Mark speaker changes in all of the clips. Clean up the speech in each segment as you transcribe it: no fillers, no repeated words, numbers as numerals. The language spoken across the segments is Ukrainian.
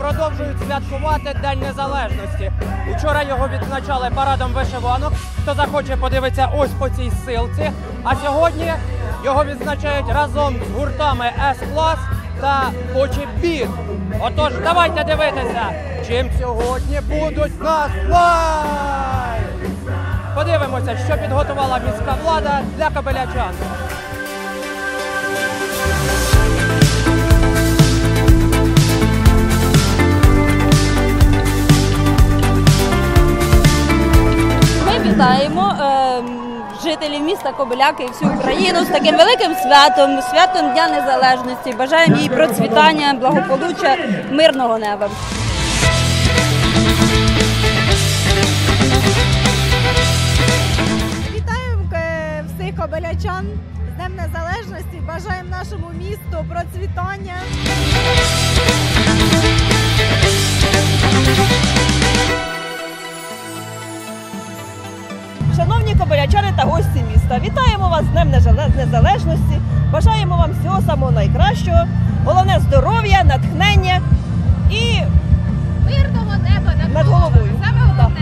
Speaker 1: продовжують святкувати День Незалежності. Учора його відзначали парадом вишиванок. Хто захоче, подивитися ось по цій ссилці. А сьогодні його відзначають разом з гуртами С-клас та Очі Біт. Отож, давайте дивитися, чим сьогодні будуть нас лайв! Подивимося, що підготувала міська влада для кобилячан.
Speaker 2: Ми вітаємо жителів міста Кобиляки і всю Україну з таким великим святом, святом Дня Незалежності. Бажаємо їй процвітання, благополуччя, мирного неба.
Speaker 3: Вітаємо всіх кобилячан з Днем Незалежності. Бажаємо нашому місту процвітання.
Speaker 4: Шановні кобилячани та гості міста, вітаємо вас з Днем Незалежності, бажаємо вам всього самого найкращого, головне здоров'я, натхнення і
Speaker 3: Мирного неба
Speaker 4: над головою.
Speaker 3: Саме головне.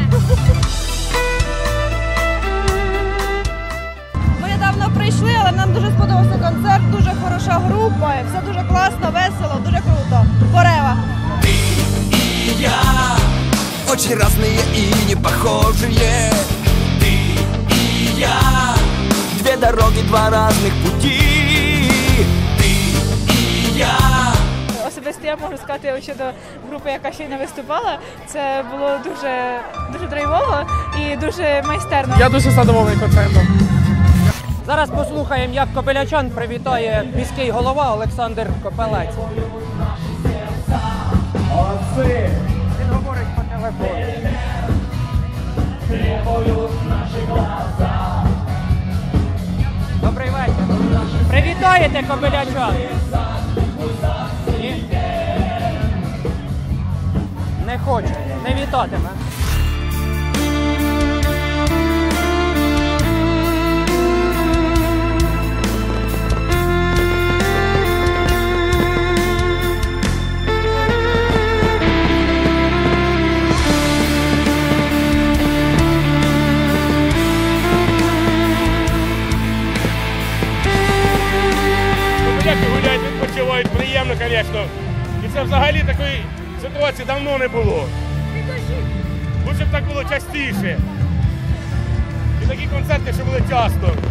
Speaker 4: Ми недавно прийшли, але нам дуже сподобався концерт, дуже хороша група, все дуже класно, весело, дуже круто. Порева!
Speaker 5: Ты и я, очень разные и не похожие. Ты и я, две дороги, два разных пути. Ты и я.
Speaker 6: Особисто я можу сказати щодо групи, яка ще й не виступала. Це було дуже драйвово і дуже майстерно.
Speaker 1: Я дуже задоволений концертом. Зараз послухаємо, як кобилячан привітає міський голова Олександр Копелець. Він говорить по телефону. Добрий вечір. Привітаєте кобилячан? Ні? Не хоче, не вітатиме.
Speaker 7: Гуляють, відпочивають, приємно, звісно. І це взагалі такої ситуації давно не було. Лучше б так було частіше. І такі концерти, що були часто.